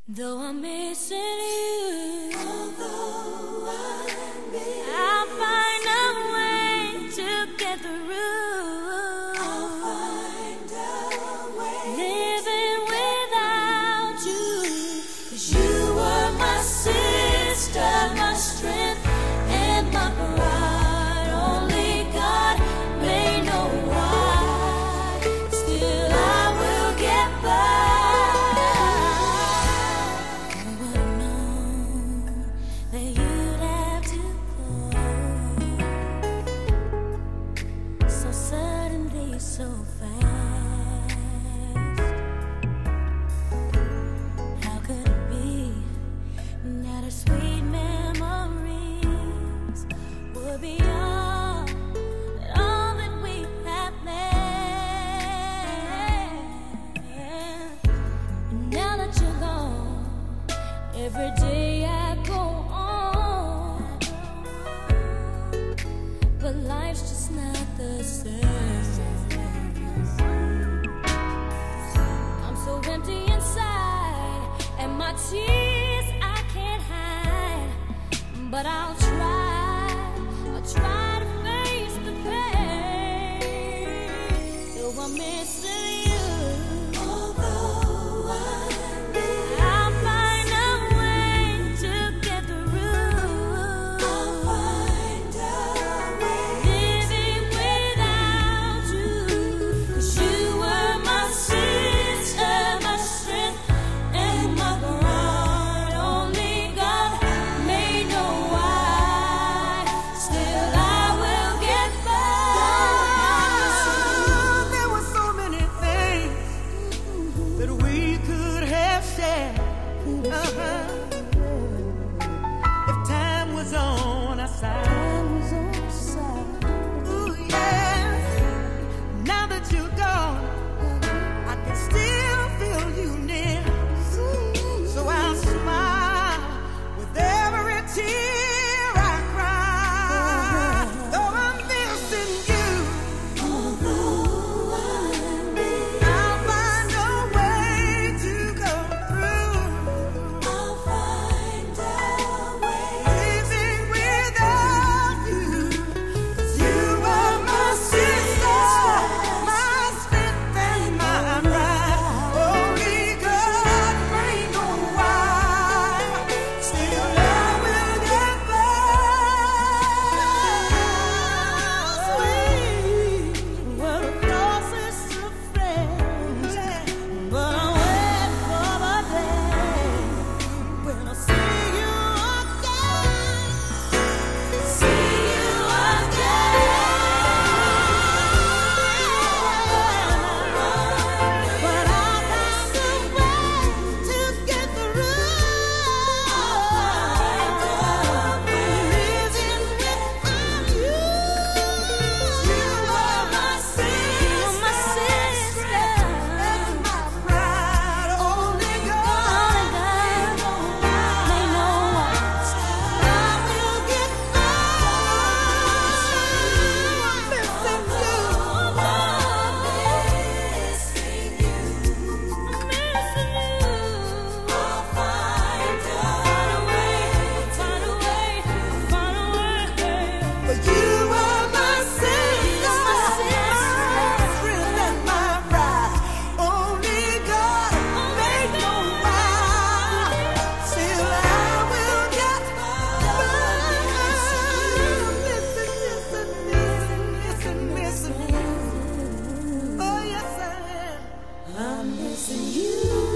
Though I'm missing you, although I'm missing, I'll find a way to get through. I'll find a way. Living without you, 'cause you were my sister, my strength, and my pride. Only God may know why. Still I will get by. That you'd have to go so suddenly, so fast. How could it be that our sweet memories would be all that we have left? And now that you're gone, every day I go on, but life's just not the same. I'm so empty inside, and my tears I can't hide. But I'll try to face the pain. Though I'm missing you, Although I'm missing, I'll find a way to get through. I'll find a way. Living without you, 'cause you were my sister, my strength, and my pride. Only God may know why. Still I will get by. There were so many things that we could have shared. If time was on our side. Ooh, yeah. Now that you're gone, I can still feel you near. So I'll smile with every tear I cry. Though I'm missing you, Although I'm missing, I'll find a way to go through. I'll find a way. Living without you, 'cause you were my sister, my strength and my pride. Only God may know why. Still I will get by. Sweet were the closest of friends, but I wait for the day when I see you again. See you But I'll find a way to get through. Living without you, you are my sister, and my pride. Only God may know why. I will get by. Missing you. But you are my sister, my strength and my pride. Only God may know why. Still I will get by. Missing you. Oh yes I am. I'm missing you.